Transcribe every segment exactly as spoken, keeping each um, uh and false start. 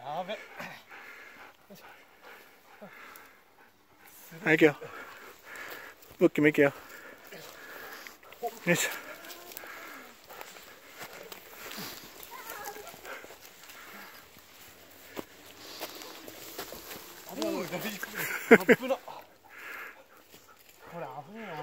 やべ。 はい、行くよ。ブッキーも行けよ。よいしょ。 危ない。危な。これ危ない危ない。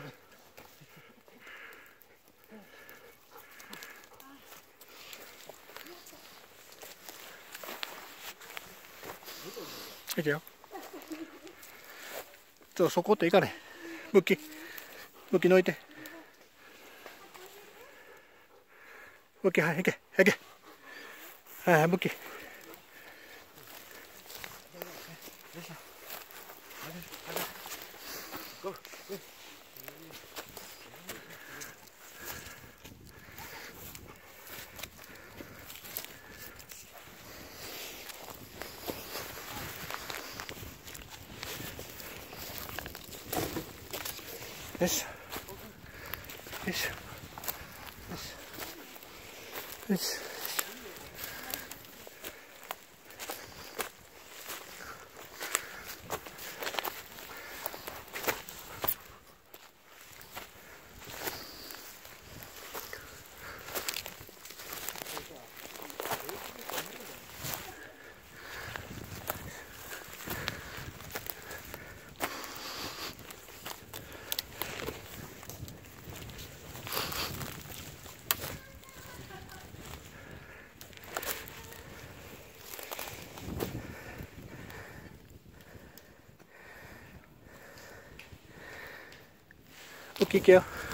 行けよ。ちょっとそこって行かれ。ブッキー。ブッキー抜いて。ブッキー、はい、行け。行け。はい、はい、ブッキー。よいしょ。よいしょ。よいしょ。ブッキー行けよ。